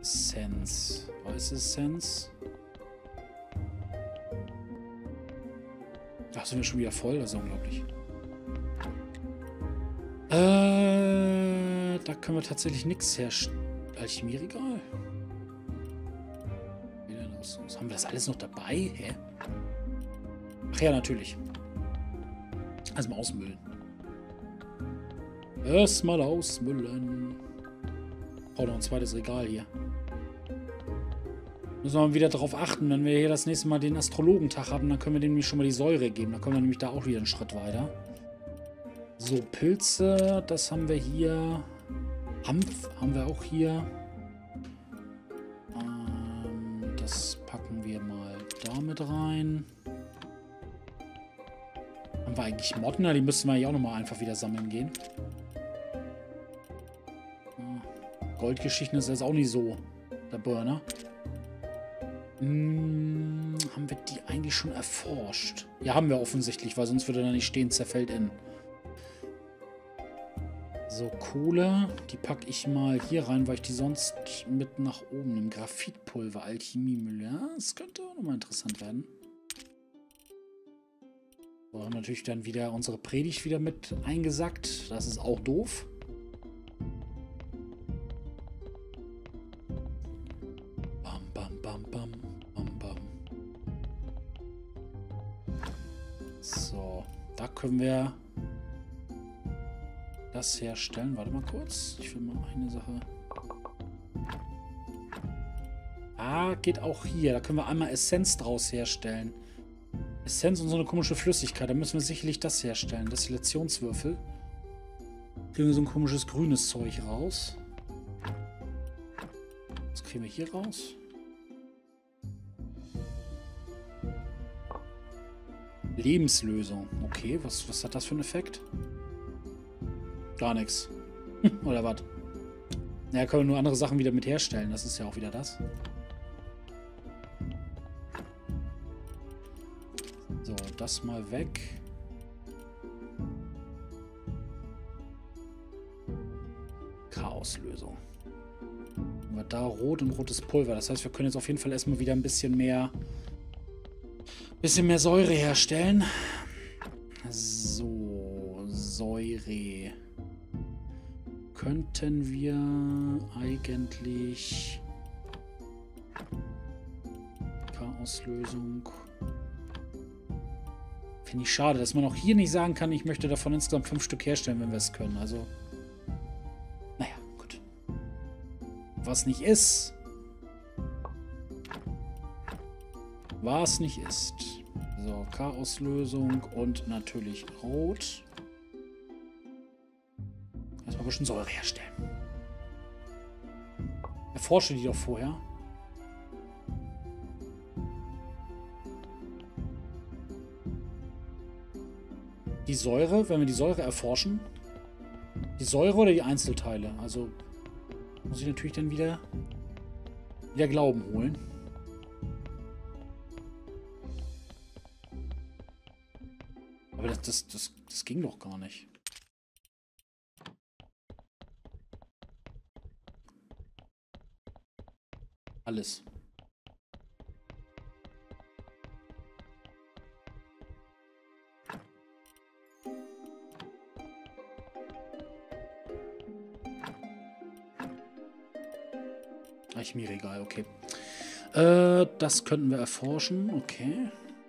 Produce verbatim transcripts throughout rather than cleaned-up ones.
Essenz. Weiße Essenz. Ach, sind wir schon wieder voll? Das ist unglaublich. Äh, da können wir tatsächlich nichts herstellen. Alchemieregal. Haben wir das alles noch dabei? Hä? Ach ja, natürlich. Erstmal ausmüllen. Erstmal ausmüllen. Oh, noch ein zweites Regal hier. Müssen wir mal wieder darauf achten, wenn wir hier das nächste Mal den Astrologentag haben, dann können wir dem nämlich schon mal die Säure geben. Dann kommen wir nämlich da auch wieder einen Schritt weiter. So, Pilze, das haben wir hier. Hanf haben wir auch hier. Ähm, das packen wir mal da mit rein. Haben wir eigentlich Motten? Die müssten wir ja auch nochmal einfach wieder sammeln gehen. Goldgeschichten ist jetzt auch nicht so der Burner. Hm, haben wir die eigentlich schon erforscht? Ja, haben wir offensichtlich, weil sonst würde da nicht stehen, zerfällt in. So, Kohle, die packe ich mal hier rein, weil ich die sonst mit nach oben nehme. Graphitpulver, Alchemiemüll. Ja, das könnte auch nochmal interessant werden. So, haben natürlich dann wieder unsere Predigt wieder mit eingesackt. Das ist auch doof. Bam, bam, bam, bam, bam, bam. So, da können wir das herstellen. Warte mal kurz. Ich will mal eine Sache. Ah, geht auch hier. Da können wir einmal Essenz draus herstellen. Essenz und so eine komische Flüssigkeit. Da müssen wir sicherlich das herstellen. Destillationswürfel. Kriegen wir so ein komisches grünes Zeug raus. Was kriegen wir hier raus? Lebenslösung. Okay, was, was hat das für einen Effekt? Gar nichts. Oder was? Ja, können wir nur andere Sachen wieder mit herstellen. Das ist ja auch wieder das. So, das mal weg. Chaoslösung. Haben wir da rot und rotes Pulver. Das heißt, wir können jetzt auf jeden Fall erstmal wieder ein bisschen mehr bisschen mehr Säure herstellen. So, Säure. Könnten wir eigentlich Chaoslösung. Finde ich schade, dass man auch hier nicht sagen kann, ich möchte davon insgesamt fünf Stück herstellen, wenn wir es können. Also, naja, gut. Was nicht ist, was nicht ist. So, Chaoslösung und natürlich Rot. Erstmal ein bisschen Säure herstellen. Erforsche die doch vorher. Die Säure, wenn wir die Säure erforschen. Die Säure oder die Einzelteile? Also muss ich natürlich dann wieder, wieder Glauben holen. Aber das, das, das, das ging doch gar nicht. Alles. Alchemieregal, okay. Äh, das könnten wir erforschen, okay.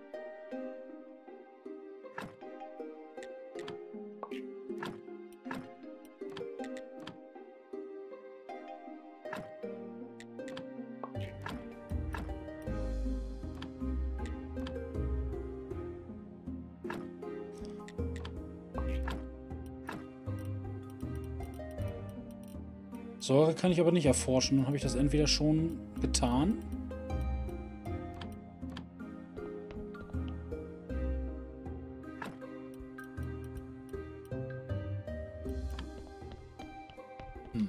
Säure kann ich aber nicht erforschen. Dann habe ich das entweder schon getan. Hm.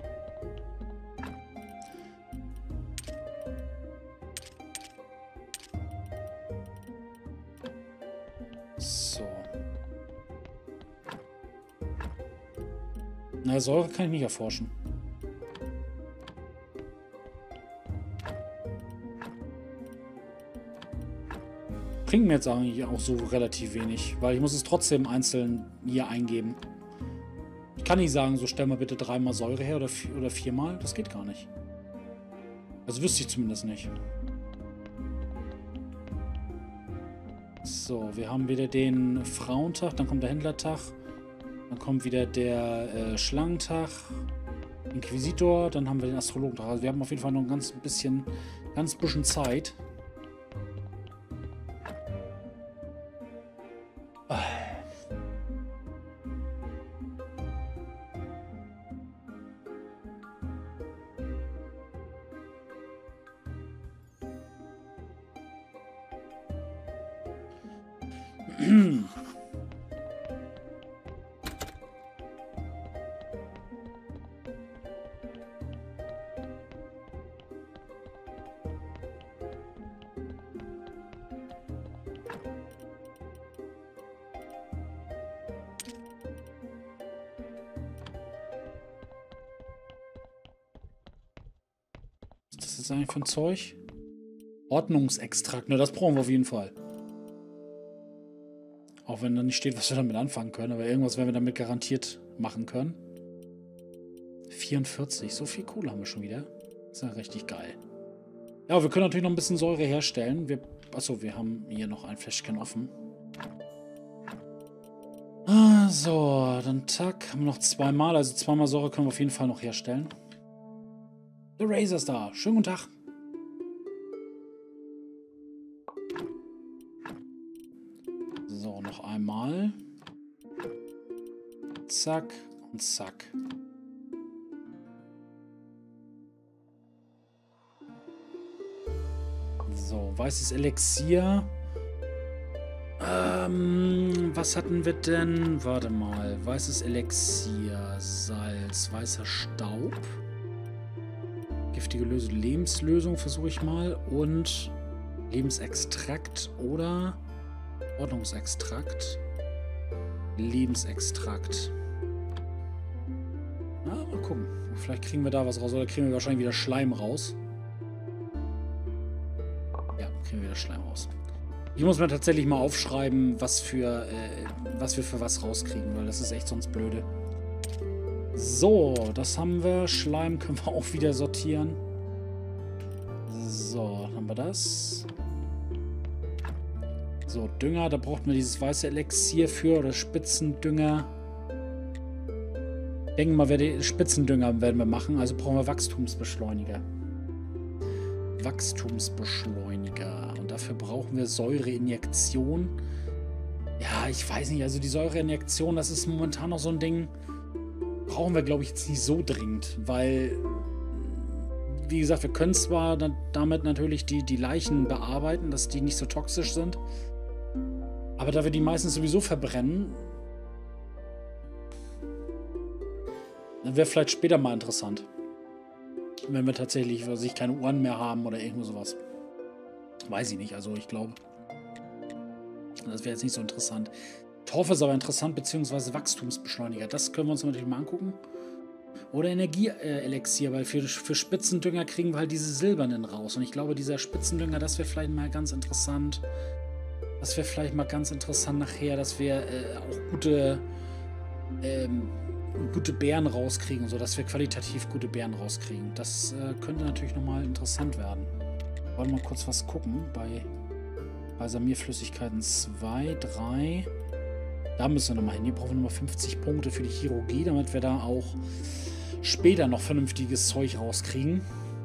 So. Na, Säure kann ich nicht erforschen. Bringt mir jetzt eigentlich auch so relativ wenig, weil ich muss es trotzdem einzeln hier eingeben. Ich kann nicht sagen, so stell mal bitte dreimal Säure her oder, vier, oder viermal. Das geht gar nicht. Also wüsste ich zumindest nicht. So, wir haben wieder den Frauentag, dann kommt der Händlertag, dann kommt wieder der äh, Schlangentag, Inquisitor, dann haben wir den Astrologentag. Also wir haben auf jeden Fall noch ein ganz bisschen, ganz bisschen Zeit. Was ist das jetzt eigentlich für ein Zeug? Ordnungsextrakt, ne, das brauchen wir auf jeden Fall. Auch wenn da nicht steht, was wir damit anfangen können, aber irgendwas werden wir damit garantiert machen können. vierundvierzig, so viel Kohle haben wir schon wieder. Das ist ja richtig geil. Ja, wir können natürlich noch ein bisschen Säure herstellen. Wir, achso, wir haben hier noch ein Fläschchen offen. Ah, so, dann tack, haben wir noch zweimal. Also zweimal Säure können wir auf jeden Fall noch herstellen. Der Razor ist da. Schönen guten Tag. So, noch einmal. Zack und zack. So, weißes Elixier. Ähm, was hatten wir denn? Warte mal. Weißes Elixier, Salz, weißer Staub. Giftige Lösung, Lebenslösung versuche ich mal. Und Lebensextrakt oder Ordnungsextrakt. Lebensextrakt. Na, mal gucken. Vielleicht kriegen wir da was raus. Oder kriegen wir wahrscheinlich wieder Schleim raus. Ja, kriegen wir wieder Schleim raus. Ich muss mir tatsächlich mal aufschreiben, was für, äh, was wir für was rauskriegen, weil das ist echt sonst blöde. So, das haben wir. Schleim können wir auch wieder sortieren. So, dann haben wir das. So, Dünger, da braucht man dieses weiße Elixier für oder Spitzendünger. Denken wir mal, werde, Spitzendünger werden wir machen, also brauchen wir Wachstumsbeschleuniger. Wachstumsbeschleuniger. Und dafür brauchen wir Säureinjektion. Ja, ich weiß nicht, also die Säureinjektion, das ist momentan noch so ein Ding. Brauchen wir, glaube ich, jetzt nicht so dringend, weil, wie gesagt, wir können zwar damit natürlich die, die Leichen bearbeiten, dass die nicht so toxisch sind, aber da wir die meistens sowieso verbrennen, dann wäre vielleicht später mal interessant, wenn wir tatsächlich, was ich, keine Ohren mehr haben oder irgendwo sowas. Weiß ich nicht, also ich glaube, das wäre jetzt nicht so interessant. Torf ist aber interessant, beziehungsweise Wachstumsbeschleuniger. Das können wir uns natürlich mal angucken. Oder Energieelixier, weil für, für Spitzendünger kriegen wir halt diese silbernen raus. Und ich glaube, dieser Spitzendünger, das wäre vielleicht mal ganz interessant. Das wäre vielleicht mal ganz interessant nachher, dass wir äh, auch gute, ähm, gute Beeren rauskriegen. Und so, dass wir qualitativ gute Beeren rauskriegen. Das äh, könnte natürlich nochmal interessant werden. Wollen wir mal kurz was gucken. Bei Balsamierflüssigkeiten zwei, drei... Da müssen wir nochmal hin. Hier brauchen wir nochmal fünfzig Punkte für die Chirurgie, damit wir da auch später noch vernünftiges Zeug rauskriegen.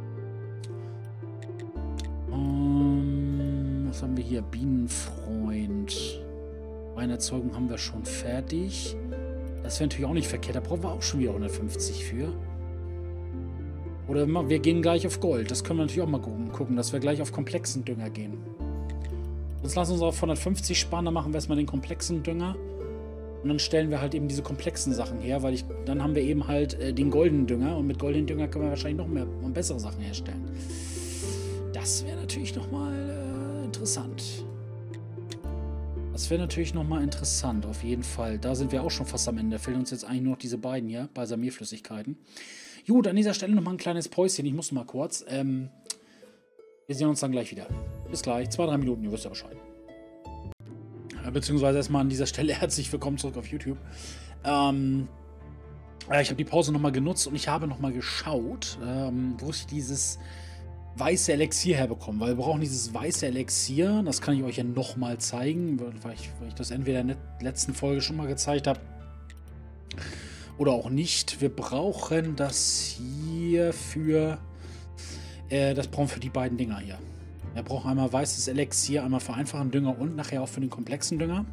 Ähm, was haben wir hier? Bienenfreund. Weinerzeugung haben wir schon fertig. Das wäre natürlich auch nicht verkehrt. Da brauchen wir auch schon wieder hundertfünfzig für. Oder wir gehen gleich auf Gold. Das können wir natürlich auch mal gucken, dass wir gleich auf komplexen Dünger gehen. Jetzt lassen wir uns auf hundertfünfzig sparen. Dann machen wir erstmal den komplexen Dünger. Und dann stellen wir halt eben diese komplexen Sachen her, weil ich, dann haben wir eben halt äh, den goldenen Dünger und mit goldenen Dünger können wir wahrscheinlich noch mehr und bessere Sachen herstellen. Das wäre natürlich nochmal äh, interessant. Das wäre natürlich nochmal interessant, auf jeden Fall. Da sind wir auch schon fast am Ende. Da fehlen uns jetzt eigentlich nur noch diese beiden hier, Balsamierflüssigkeiten. Gut, an dieser Stelle nochmal ein kleines Päuschen. Ich muss mal kurz. Ähm, wir sehen uns dann gleich wieder. Bis gleich. Zwei, drei Minuten, ihr wisst ja Bescheid. Beziehungsweise erstmal an dieser Stelle herzlich willkommen zurück auf YouTube. Ähm, äh, ich habe die Pause nochmal genutzt und ich habe nochmal geschaut, ähm, wo ich dieses weiße Elixier herbekomme. Weil wir brauchen dieses weiße Elixier. Das kann ich euch ja nochmal zeigen, weil ich, weil ich das entweder in der letzten Folge schon mal gezeigt habe oder auch nicht. Wir brauchen das hier für... Äh, das brauchen wir für die beiden Dinger hier. Wir brauchen einmal weißes Elixier, einmal für einfachen Dünger und nachher auch für den komplexen Dünger.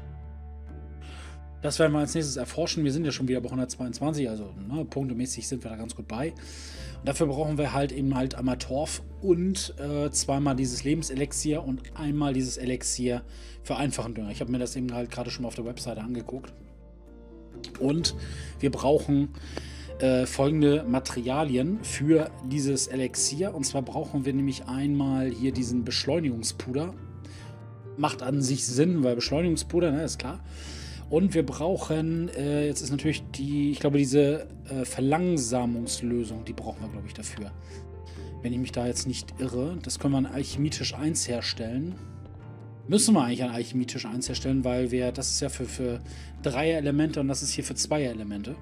Das werden wir als nächstes erforschen. Wir sind ja schon wieder bei hundertzweiundzwanzig, also ne, punktemäßig sind wir da ganz gut bei. Und dafür brauchen wir halt eben halt einmal Torf und äh, zweimal dieses Lebenselixier und einmal dieses Elixier für einfachen Dünger. Ich habe mir das eben halt gerade schon mal auf der Webseite angeguckt. Und wir brauchen äh, folgende Materialien für dieses Elixier. Und zwar brauchen wir nämlich einmal hier diesen Beschleunigungspuder. Macht an sich Sinn, weil Beschleunigungspuder, ne, ist klar. Und wir brauchen, äh, jetzt ist natürlich die, ich glaube, diese äh, Verlangsamungslösung, die brauchen wir, glaube ich, dafür. Wenn ich mich da jetzt nicht irre. Das können wir an Alchemietisch eins herstellen. Müssen wir eigentlich an Alchemietisch eins herstellen, weil wir, das ist ja für, für Dreier-Elemente und das ist hier für Zweier-Elemente.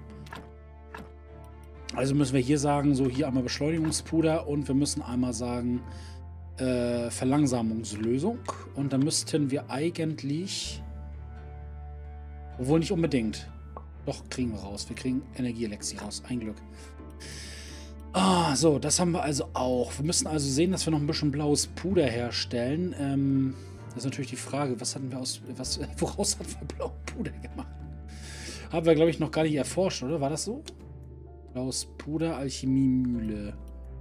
Also müssen wir hier sagen, so hier einmal Beschleunigungspuder und wir müssen einmal sagen äh, Verlangsamungslösung. Und dann müssten wir eigentlich... Obwohl nicht unbedingt. Doch, kriegen wir raus. Wir kriegen Energieelixier raus. Ein Glück. Ah, so, das haben wir also auch. Wir müssen also sehen, dass wir noch ein bisschen blaues Puder herstellen. Ähm, das ist natürlich die Frage, was hatten wir aus... Was, woraus hatten wir blaues Puder gemacht? Haben wir, glaube ich, noch gar nicht erforscht, oder? War das so? Blaues Puder, Alchemiemühle.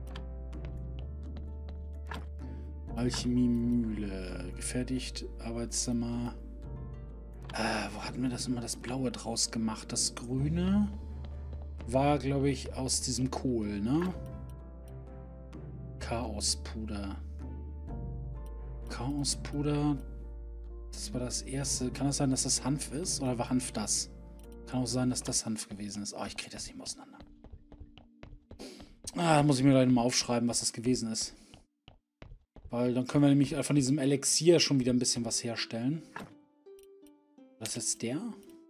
Alchemiemühle. Gefertigt, Arbeitszimmer... Äh, wo hatten wir das immer das Blaue draus gemacht? Das Grüne war, glaube ich, aus diesem Kohl, ne? Chaospuder. Chaospuder. Das war das erste. Kann es sein, dass das Hanf ist? Oder war Hanf das? Kann auch sein, dass das Hanf gewesen ist. Ah, oh, ich kriege das nicht mehr auseinander. Ah, da muss ich mir gleich mal aufschreiben, was das gewesen ist. Weil dann können wir nämlich von diesem Elixier schon wieder ein bisschen was herstellen. Was ist der?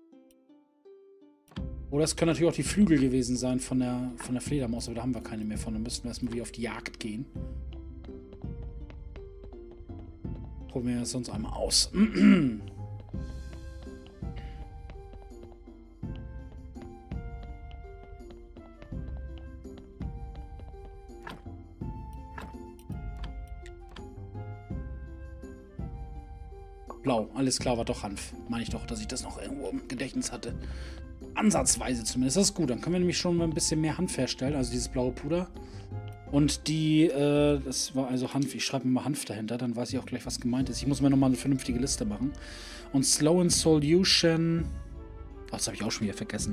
Oder es können natürlich auch die Flügel gewesen sein von der, von der Fledermaus, aber da haben wir keine mehr von. Dann müssten wir erstmal wieder auf die Jagd gehen. Probieren wir das sonst einmal aus. Blau, alles klar, war doch Hanf. Meine ich doch, dass ich das noch irgendwo im Gedächtnis hatte. Ansatzweise zumindest. Das ist gut. Dann können wir nämlich schon mal ein bisschen mehr Hanf herstellen. Also dieses blaue Puder. Und die, äh, das war also Hanf. Ich schreibe mir mal Hanf dahinter. Dann weiß ich auch gleich, was gemeint ist. Ich muss mir nochmal eine vernünftige Liste machen. Und Slow in Solution. Oh, das habe ich auch schon wieder vergessen.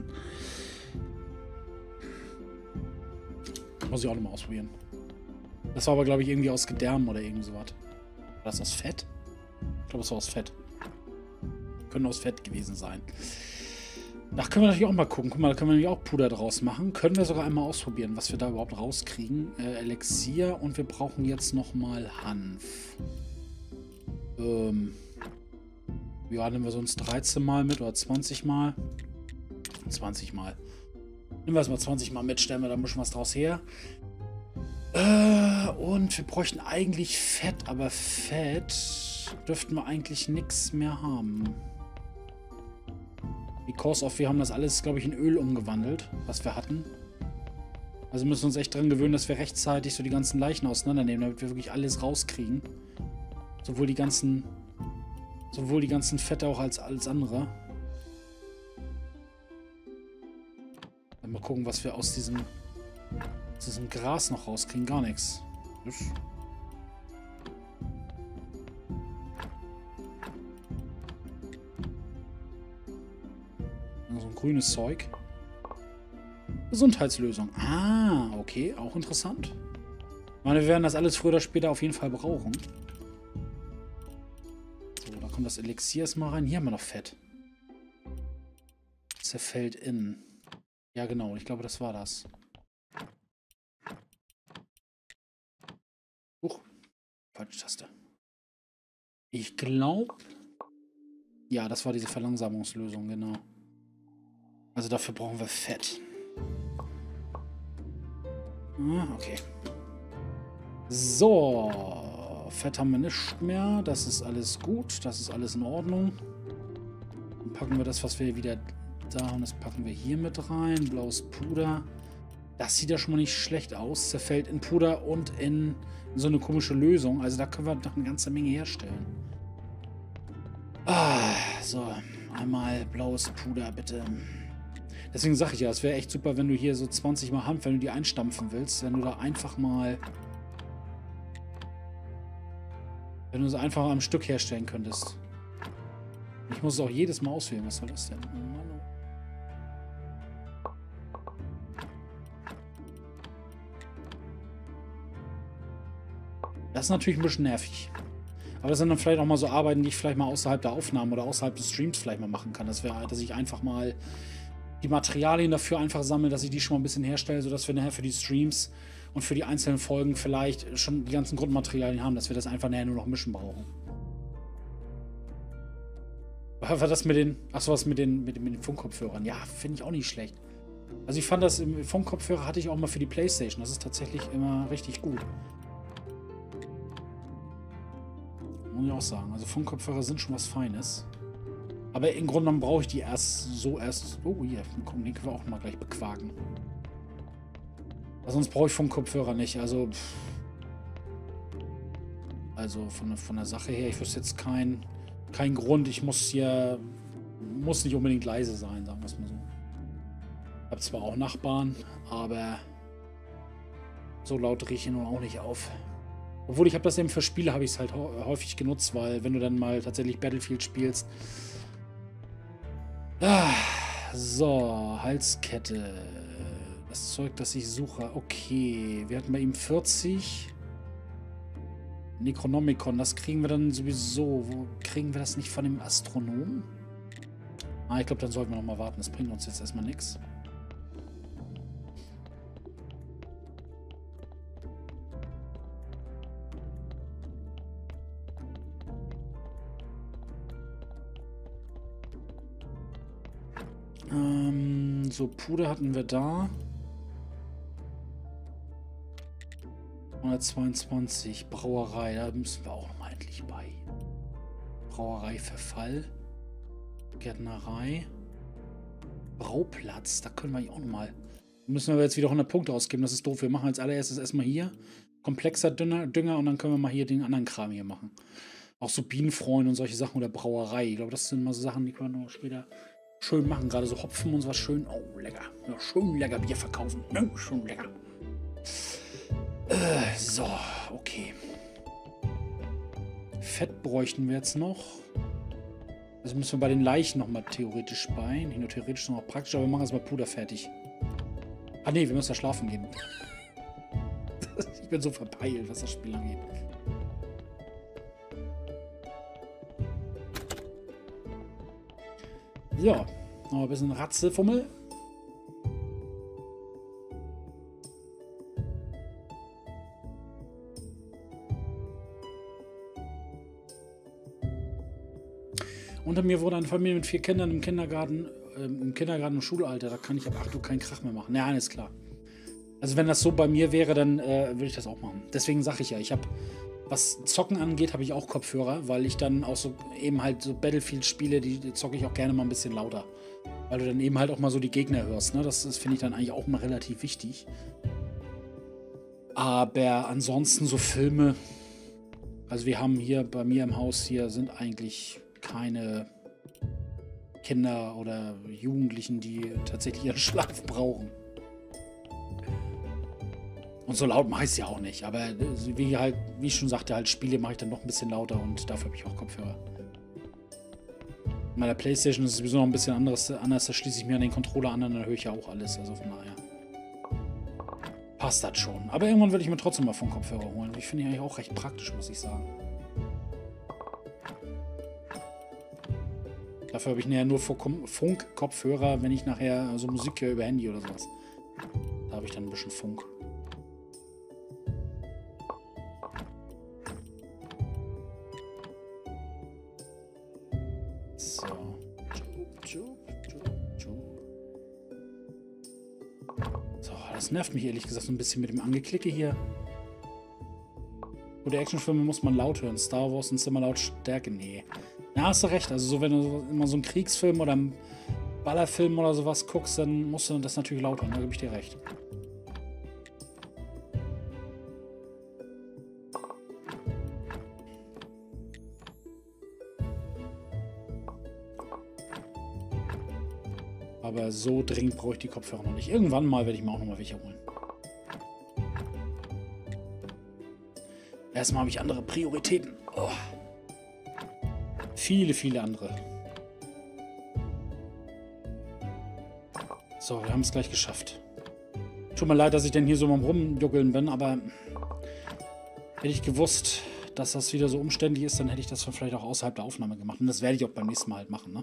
Muss ich auch nochmal ausprobieren. Das war aber, glaube ich, irgendwie aus Gedärmen oder irgend sowas. War das aus Fett? Ich glaube, es war aus Fett. Können aus Fett gewesen sein. Da können wir natürlich auch mal gucken. Guck mal, da können wir nämlich auch Puder draus machen. Können wir sogar einmal ausprobieren, was wir da überhaupt rauskriegen. Äh, Elixier und wir brauchen jetzt nochmal Hanf. Ähm. Ja, nehmen wir sonst dreizehn Mal mit oder zwanzig Mal. zwanzig Mal. Nehmen wir es mal zwanzig Mal mit, stellen wir da ein bisschen was draus her. Äh, und wir bräuchten eigentlich Fett, aber Fett dürften wir eigentlich nichts mehr haben. Because of, wir haben das alles, glaube ich, in Öl umgewandelt, was wir hatten. Also müssen wir uns echt dran gewöhnen, dass wir rechtzeitig so die ganzen Leichen auseinandernehmen, damit wir wirklich alles rauskriegen. Sowohl die ganzen, sowohl die ganzen Fette auch als alles andere. Dann mal gucken, was wir aus diesem, aus diesem Gras noch rauskriegen. Gar nichts. Das so ein grünes Zeug. Gesundheitslösung. Ah, okay. Auch interessant. Ich meine, wir werden das alles früher oder später auf jeden Fall brauchen. So, da kommt das Elixier erstmal rein. Hier haben wir noch Fett. Zerfällt in. Ja, genau. Ich glaube, das war das. Huch. Falsche Taste. Ich glaube... Ja, das war diese Verlangsamungslösung, genau. Also dafür brauchen wir Fett. Ah, okay. So. Fett haben wir nicht mehr. Das ist alles gut. Das ist alles in Ordnung. Dann packen wir das, was wir wieder da haben, das packen wir hier mit rein. Blaues Puder. Das sieht ja schon mal nicht schlecht aus. Zerfällt in Puder und in so eine komische Lösung. Also da können wir noch eine ganze Menge herstellen. Ah, so. Einmal blaues Puder, bitte. Deswegen sage ich ja, es wäre echt super, wenn du hier so zwanzig Mal Hanf, wenn du die einstampfen willst, wenn du da einfach mal... Wenn du es einfach am Stück herstellen könntest. Ich muss es auch jedes Mal auswählen. Was soll das denn? Oh Mann. Das ist natürlich ein bisschen nervig. Aber das sind dann vielleicht auch mal so Arbeiten, die ich vielleicht mal außerhalb der Aufnahmen oder außerhalb des Streams vielleicht mal machen kann. Das wäre, dass ich einfach mal die Materialien dafür einfach sammle, dass ich die schon mal ein bisschen herstelle, sodass wir nachher für die Streams und für die einzelnen Folgen vielleicht schon die ganzen Grundmaterialien haben, dass wir das einfach nachher nur noch mischen brauchen. War das mit den, achso, was mit den, mit den, mit den Funkkopfhörern? Ja, finde ich auch nicht schlecht. Also ich fand das, im Funkkopfhörer hatte ich auch mal für die PlayStation. Das ist tatsächlich immer richtig gut. Muss ich auch sagen. Also Funkkopfhörer sind schon was Feines. Aber im Grunde genommen brauche ich die erst so erst... Oh, hier, komm, den können wir auch mal gleich bequaken. Aber sonst brauche ich Funkkopfhörer nicht. Also... Pff. Also von, von der Sache her, ich wüsste jetzt keinen kein Grund. Ich muss hier... Muss nicht unbedingt leise sein, sagen wir es mal so. Ich habe zwar auch Nachbarn, aber... So laut rieche ich nun auch nicht auf. Obwohl, ich habe das eben für Spiele, habe ich es halt häufig genutzt, weil wenn du dann mal tatsächlich Battlefield spielst... Ah, so, Halskette. Das Zeug, das ich suche. Okay, wir hatten bei ihm vierzig. Necronomicon, das kriegen wir dann sowieso. Wo kriegen wir das nicht von dem Astronomen? Ah, ich glaube, dann sollten wir noch mal warten. Das bringt uns jetzt erstmal nichts. Ähm, so, Puder hatten wir da. hundertzweiundzwanzig. Brauerei, da müssen wir auch noch mal endlich bei. Brauerei Verfall. Gärtnerei. Brauplatz, da können wir auch noch mal. Müssen wir jetzt wieder hundert Punkte ausgeben, das ist doof. Wir machen als allererstes erstmal hier komplexer Dünger, Dünger und dann können wir mal hier den anderen Kram hier machen. Auch so Bienenfreunde und solche Sachen oder Brauerei. Ich glaube, das sind mal so Sachen, die können wir noch später schön machen. Gerade so Hopfen und sowas schön. Oh, lecker. Ja, schön lecker Bier verkaufen. Ja, schön lecker. Äh, so, okay. Fett bräuchten wir jetzt noch. Also müssen wir bei den Leichen nochmal theoretisch bei. Nicht nur theoretisch, sondern auch praktisch. Aber wir machen erstmal Puder fertig. Ah ne, wir müssen ja schlafen gehen. Ich bin so verpeilt, was das Spiel angeht. Ja, noch ein bisschen Ratzefummel. Unter mir wurde eine Familie mit vier Kindern im Kindergarten, äh, im Kindergarten im Schulalter. Da kann ich ab acht Uhr keinen Krach mehr machen. Ja, alles klar. Also wenn das so bei mir wäre, dann äh, würde ich das auch machen. Deswegen sage ich ja, ich habe, was Zocken angeht, habe ich auch Kopfhörer, weil ich dann auch so eben halt so Battlefield-Spiele, die, die zocke ich auch gerne mal ein bisschen lauter. Weil du dann eben halt auch mal so die Gegner hörst. Ne? Das, das finde ich dann eigentlich auch mal relativ wichtig. Aber ansonsten so Filme, also wir haben hier bei mir im Haus hier sind eigentlich keine Kinder oder Jugendlichen, die tatsächlich ihren Schlaf brauchen. Und so laut mache ich es ja auch nicht. Aber wie, halt, wie ich schon sagte, halt Spiele mache ich dann noch ein bisschen lauter und dafür habe ich auch Kopfhörer. Bei der PlayStation ist es sowieso noch ein bisschen anderes, anders. Da schließe ich mir an den Controller an, dann höre ich ja auch alles. Also von daher passt das schon. Aber irgendwann würde ich mir trotzdem mal von Kopfhörer holen. Ich finde die eigentlich auch recht praktisch, muss ich sagen. Dafür habe ich nachher nur Funk-Kopfhörer, wenn ich nachher so Musik höre über Handy oder sowas. Da habe ich dann ein bisschen Funk. So. So, das nervt mich ehrlich gesagt so ein bisschen mit dem Angeklicke hier. Gute Actionfilme muss man laut hören. Star Wars und immer laut Stärke. Nee. Na, hast du recht. Also so, wenn du immer so einen Kriegsfilm oder einen Ballerfilm oder sowas guckst, dann musst du das natürlich laut hören. Da gebe ich dir recht. Aber so dringend brauche ich die Kopfhörer noch nicht. Irgendwann mal werde ich mir auch noch mal welche holen. Erstmal habe ich andere Prioritäten. Oh. Viele, viele andere. So, wir haben es gleich geschafft. Tut mir leid, dass ich denn hier so mal rumjuckeln bin, aber hätte ich gewusst, dass das wieder so umständlich ist, dann hätte ich das vielleicht auch außerhalb der Aufnahme gemacht. Und das werde ich auch beim nächsten Mal halt machen, ne?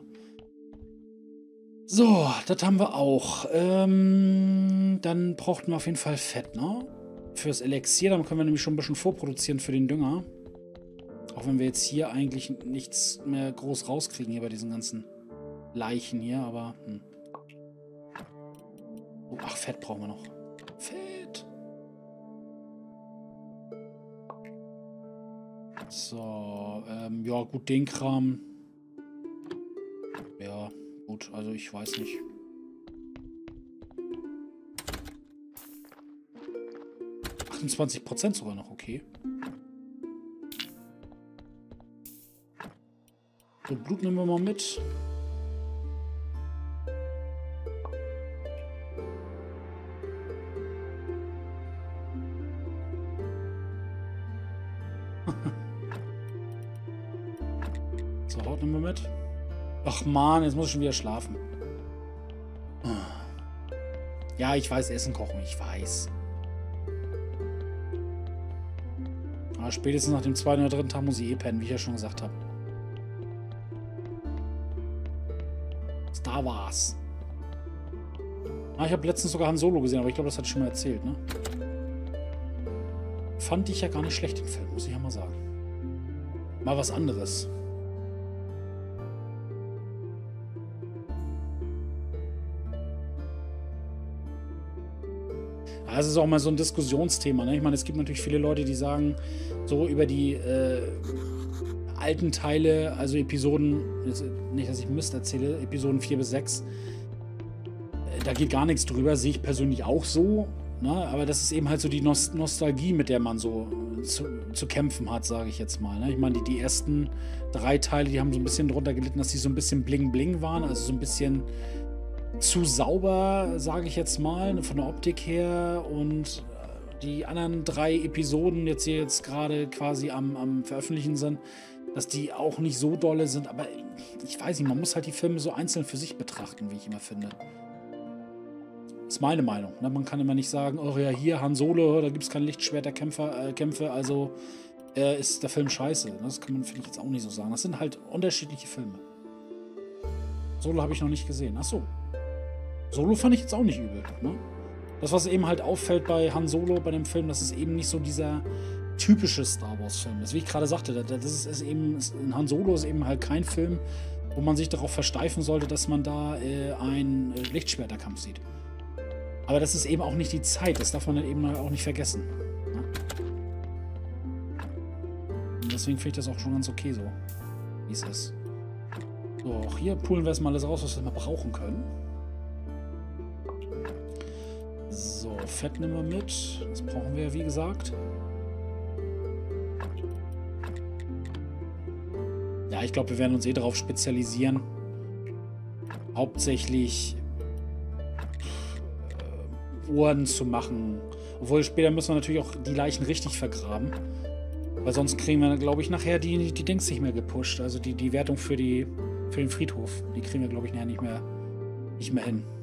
So, das haben wir auch. Ähm, dann brauchten wir auf jeden Fall Fett, ne? Fürs Elixier, dann können wir nämlich schon ein bisschen vorproduzieren für den Dünger. Auch wenn wir jetzt hier eigentlich nichts mehr groß rauskriegen hier bei diesen ganzen Leichen hier, aber... Hm. Oh, ach, Fett brauchen wir noch. Fett! So, ähm, ja gut, den Kram... Ja... Gut, also ich weiß nicht. achtundzwanzig Prozent sogar noch, okay. So, Blut nehmen wir mal mit. So, Haut nehmen wir mit. Ach man, jetzt muss ich schon wieder schlafen. Ja, ich weiß, Essen kochen, ich weiß. Aber spätestens nach dem zweiten oder dritten Tag muss ich eh pennen, wie ich ja schon gesagt habe. Star Wars. Ah, ich habe letztens sogar Han Solo gesehen, aber ich glaube, das hatte ich schon mal erzählt, ne? Fand ich ja gar nicht schlecht, den Film, muss ich ja mal sagen. Mal was anderes. Das ist auch mal so ein Diskussionsthema. Ne? Ich meine, es gibt natürlich viele Leute, die sagen, so über die äh, alten Teile, also Episoden, nicht, dass ich Mist erzähle, Episoden vier bis sechs, äh, da geht gar nichts drüber, sehe ich persönlich auch so. Ne? Aber das ist eben halt so die Nost Nostalgie, mit der man so zu, zu kämpfen hat, sage ich jetzt mal. Ne? Ich meine, die, die ersten drei Teile, die haben so ein bisschen drunter gelitten, dass die so ein bisschen bling-bling waren, also so ein bisschen zu sauber, sage ich jetzt mal, von der Optik her. Und die anderen drei Episoden, jetzt hier jetzt gerade quasi am, am Veröffentlichen sind, dass die auch nicht so dolle sind. Aber ich weiß nicht, man muss halt die Filme so einzeln für sich betrachten, wie ich immer finde. Das ist meine Meinung. Ne? Man kann immer nicht sagen, oh ja, hier Han Solo, da gibt es keine Lichtschwerterkämpfe, äh, Kämpfe, also äh, ist der Film scheiße. Das kann man, finde ich, jetzt auch nicht so sagen. Das sind halt unterschiedliche Filme. Solo habe ich noch nicht gesehen. Ach so. Solo fand ich jetzt auch nicht übel. Ne? Das, was eben halt auffällt bei Han Solo, bei dem Film, dass es eben nicht so dieser typische Star Wars-Film ist. Wie ich gerade sagte, das ist, ist eben, ein Han Solo ist eben halt kein Film, wo man sich darauf versteifen sollte, dass man da äh, einen äh, Lichtschwerterkampf sieht. Aber das ist eben auch nicht die Zeit. Das darf man dann eben auch nicht vergessen. Ne? Und deswegen finde ich das auch schon ganz okay so, wie es ist. So, auch hier pullen wir erstmal alles raus, was wir mal brauchen können. So, Fett nehmen wir mit. Das brauchen wir ja, wie gesagt. Ja, ich glaube, wir werden uns eh darauf spezialisieren. Hauptsächlich äh, Ohren zu machen. Obwohl, später müssen wir natürlich auch die Leichen richtig vergraben. Weil sonst kriegen wir, glaube ich, nachher die, die Dings nicht mehr gepusht. Also die, die Wertung für, die, für den Friedhof. Die kriegen wir, glaube ich, nachher nicht mehr, nicht mehr hin.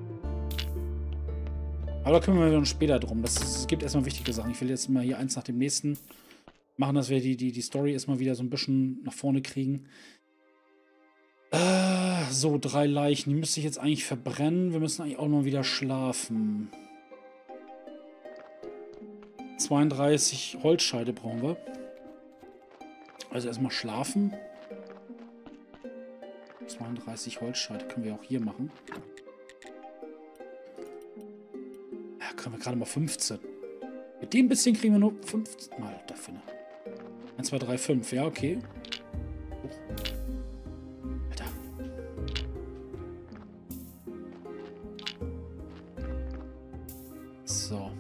Aber da kümmern wir uns später drum. Das ist, es gibt erstmal wichtige Sachen. Ich will jetzt mal hier eins nach dem nächsten machen, dass wir die, die, die Story erstmal wieder so ein bisschen nach vorne kriegen. Äh, so, drei Leichen. Die müsste ich jetzt eigentlich verbrennen. Wir müssen eigentlich auch mal wieder schlafen. zweiunddreißig Holzscheide brauchen wir. Also erstmal schlafen. zweiunddreißig Holzscheite können wir auch hier machen. Ja, können wir gerade mal fünfzehn. Mit dem bisschen kriegen wir nur fünfzehn. Mal dafür. Ne? eins, zwei, drei, fünf. Ja, okay. Oh. Alter. So. Können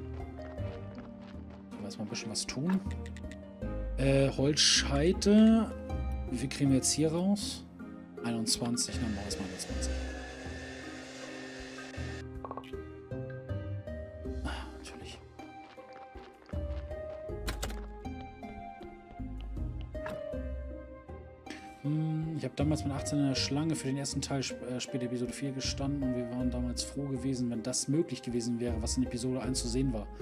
wir erstmal ein bisschen was tun. Äh, Holzscheite. Wie viel kriegen wir jetzt hier raus? einundzwanzig. Dann machen wir erstmal einundzwanzig. Ich habe damals mit achtzehn in der Schlange für den ersten Teil äh, später Episode vier gestanden und wir waren damals froh gewesen, wenn das möglich gewesen wäre, was in Episode eins zu sehen war.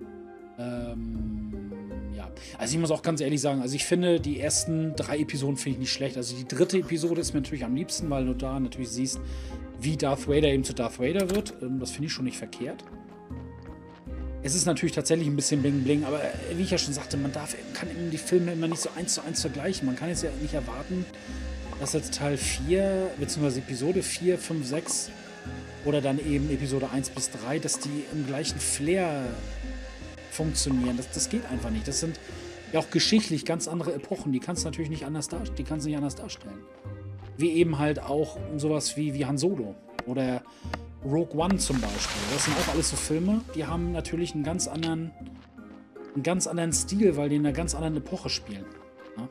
Ähm, ja. Also ich muss auch ganz ehrlich sagen, also ich finde, die ersten drei Episoden finde ich nicht schlecht. Also die dritte Episode ist mir natürlich am liebsten, weil du da natürlich siehst, wie Darth Vader eben zu Darth Vader wird. Ähm, das finde ich schon nicht verkehrt. Es ist natürlich tatsächlich ein bisschen bling bling, aber wie ich ja schon sagte, man darf, kann eben die Filme immer nicht so eins zu eins vergleichen. Man kann jetzt ja nicht erwarten, dass jetzt Teil vier, beziehungsweise Episode vier, fünf, sechs oder dann eben Episode eins bis drei, dass die im gleichen Flair funktionieren. Das, das geht einfach nicht. Das sind ja auch geschichtlich ganz andere Epochen. Die kannst du natürlich nicht anders, dar die kannst du nicht anders darstellen. Wie eben halt auch sowas wie, wie Han Solo oder Rogue One zum Beispiel. Das sind auch alles so Filme, die haben natürlich einen ganz anderen, einen ganz anderen Stil, weil die in einer ganz anderen Epoche spielen. Ja?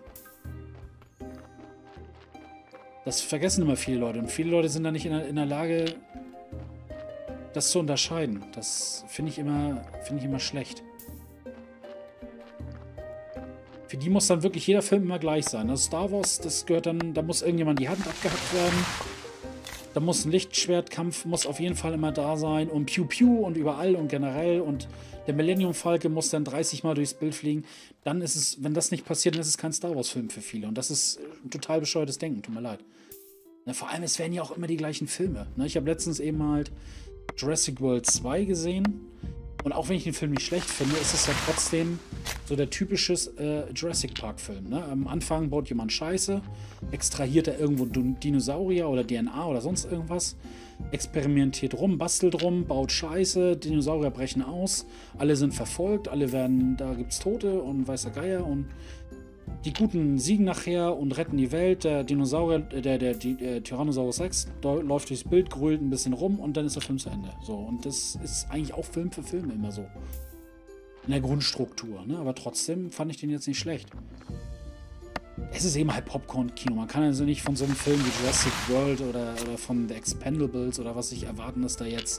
Das vergessen immer viele Leute. Und viele Leute sind da nicht in der, in der Lage, das zu unterscheiden. Das finde ich immer, finde ich immer schlecht. Für die muss dann wirklich jeder Film immer gleich sein. Also Star Wars, das gehört dann, da muss irgendjemand die Hand abgehackt werden. Da muss ein Lichtschwertkampf, muss auf jeden Fall immer da sein. Und Piu Piu und überall und generell. Und der Millennium Falcon muss dann dreißig Mal durchs Bild fliegen. Dann ist es, wenn das nicht passiert, dann ist es kein Star Wars Film für viele. Und das ist ein total bescheuertes Denken, tut mir leid. Na, vor allem, es werden ja auch immer die gleichen Filme. Ne? Ich habe letztens eben halt Jurassic World zwei gesehen. Und auch wenn ich den Film nicht schlecht finde, ist es ja trotzdem so der typische äh, Jurassic Park-Film. Ne? Am Anfang baut jemand Scheiße, extrahiert er irgendwo Dinosaurier oder D N A oder sonst irgendwas, experimentiert rum, bastelt rum, baut Scheiße, Dinosaurier brechen aus, alle sind verfolgt, alle werden, da gibt's Tote und weißer Geier und die Guten siegen nachher und retten die Welt. Der Dinosaurier, der, der, der Tyrannosaurus Rex läuft durchs Bild, grölt ein bisschen rum und dann ist der Film zu Ende. So, und das ist eigentlich auch Film für Film immer so. In der Grundstruktur, ne? Aber trotzdem fand ich den jetzt nicht schlecht. Es ist eben halt Popcorn-Kino. Man kann also nicht von so einem Film wie Jurassic World oder, oder von The Expendables oder was ich erwarten, dass da jetzt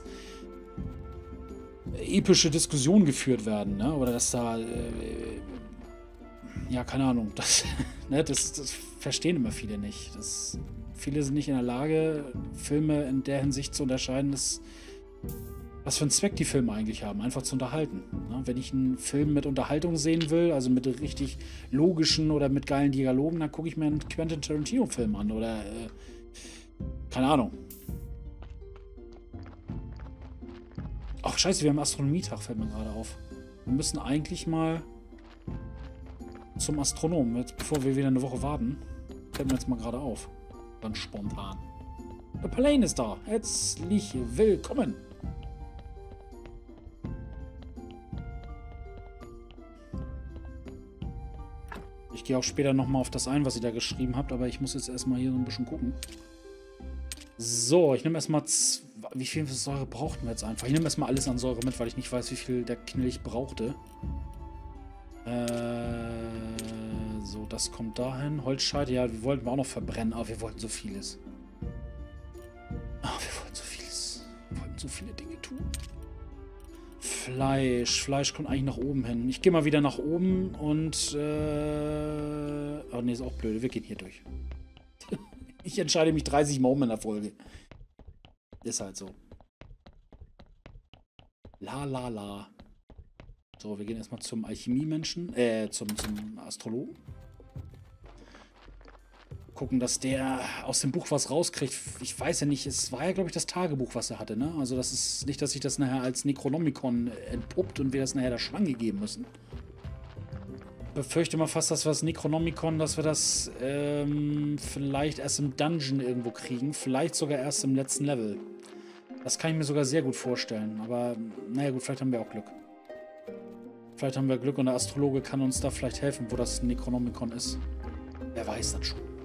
epische Diskussionen geführt werden, ne? Oder dass da äh, ja, keine Ahnung. Das, ne, das, das verstehen immer viele nicht. Das, viele sind nicht in der Lage, Filme in der Hinsicht zu unterscheiden, dass, was für einen Zweck die Filme eigentlich haben. Einfach zu unterhalten. Ne? Wenn ich einen Film mit Unterhaltung sehen will, also mit richtig logischen oder mit geilen Dialogen, dann gucke ich mir einen Quentin Tarantino-Film an. Oder, äh, keine Ahnung. Ach, scheiße, wir haben Astronomietag, fällt mir gerade auf. Wir müssen eigentlich mal zum Astronomen, jetzt, bevor wir wieder eine Woche warten. Fällt mir jetzt mal gerade auf. Ganz spontan. Der Plane ist da. Herzlich willkommen. Ich gehe auch später nochmal auf das ein, was ihr da geschrieben habt, aber ich muss jetzt erstmal hier so ein bisschen gucken. So, ich nehme erstmal... Wie viel Säure brauchten wir jetzt einfach? Ich nehme erstmal alles an Säure mit, weil ich nicht weiß, wie viel der Knilch brauchte. Äh... So, das kommt dahin. Holzscheite, ja, wir wollten auch noch verbrennen, aber wir wollten so vieles. Ah, wir wollten so vieles. Wir wollten so viele Dinge tun. Fleisch. Fleisch kommt eigentlich nach oben hin. Ich gehe mal wieder nach oben und, äh... oh, nee, ist auch blöd. Wir gehen hier durch. Ich entscheide mich dreißig Mal um in der Folge. Ist halt so. La, la, la. So, wir gehen erstmal zum Alchemie-Menschen, äh, zum, zum Astrologen. Gucken, dass der aus dem Buch was rauskriegt. Ich weiß ja nicht, es war ja, glaube ich, das Tagebuch, was er hatte, ne? Also das ist nicht, dass sich das nachher als Necronomicon entpuppt und wir das nachher der Schlange geben müssen. befürchte mal fast, dass wir das Necronomicon, dass wir das ähm, vielleicht erst im Dungeon irgendwo kriegen. Vielleicht sogar erst im letzten Level. Das kann ich mir sogar sehr gut vorstellen. Aber naja gut, vielleicht haben wir auch Glück. Vielleicht haben wir Glück und der Astrologe kann uns da vielleicht helfen, wo das Necronomicon ist. Wer weiß das schon.